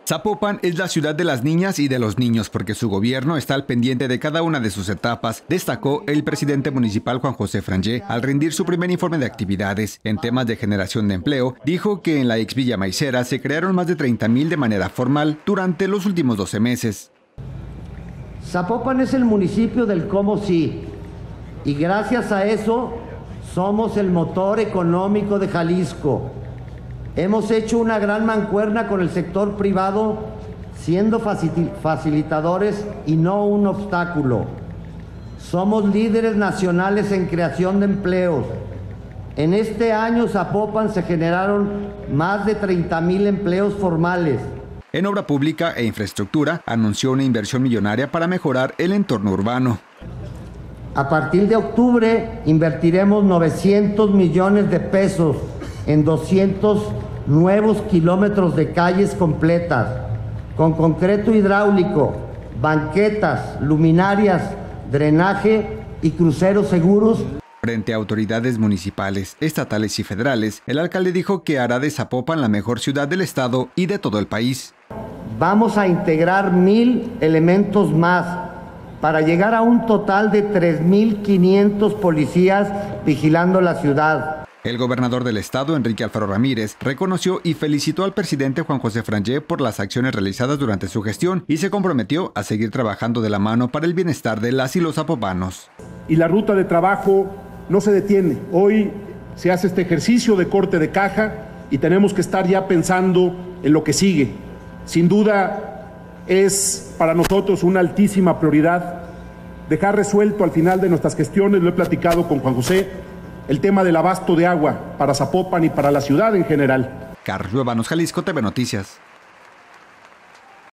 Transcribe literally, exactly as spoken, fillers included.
Zapopan es la ciudad de las niñas y de los niños porque su gobierno está al pendiente de cada una de sus etapas, destacó el presidente municipal Juan José Frangé al rendir su primer informe de actividades. En temas de generación de empleo, dijo que en la ex Villa Maicera se crearon más de treinta mil de manera formal durante los últimos doce meses. Zapopan es el municipio del cómo sí, y gracias a eso somos el motor económico de Jalisco. Hemos hecho una gran mancuerna con el sector privado, siendo facilitadores y no un obstáculo. Somos líderes nacionales en creación de empleos. En este año Zapopan se generaron más de treinta mil empleos formales. En obra pública e infraestructura anunció una inversión millonaria para mejorar el entorno urbano. A partir de octubre invertiremos novecientos millones de pesos en doscientos nuevos kilómetros de calles completas, con concreto hidráulico, banquetas, luminarias, drenaje y cruceros seguros. Frente a autoridades municipales, estatales y federales, el alcalde dijo que hará de Zapopan la mejor ciudad del estado y de todo el país. Vamos a integrar mil elementos más para llegar a un total de tres mil quinientos policías vigilando la ciudad. El gobernador del estado, Enrique Alfaro Ramírez, reconoció y felicitó al presidente Juan José Frangé por las acciones realizadas durante su gestión y se comprometió a seguir trabajando de la mano para el bienestar de las y los zapopanos. Y la ruta de trabajo no se detiene. Hoy se hace este ejercicio de corte de caja y tenemos que estar ya pensando en lo que sigue. Sin duda es para nosotros una altísima prioridad dejar resuelto al final de nuestras gestiones, lo he platicado con Juan José, el tema del abasto de agua para Zapopan y para la ciudad en general. Carlos Luevanos, Jalisco, T V Noticias.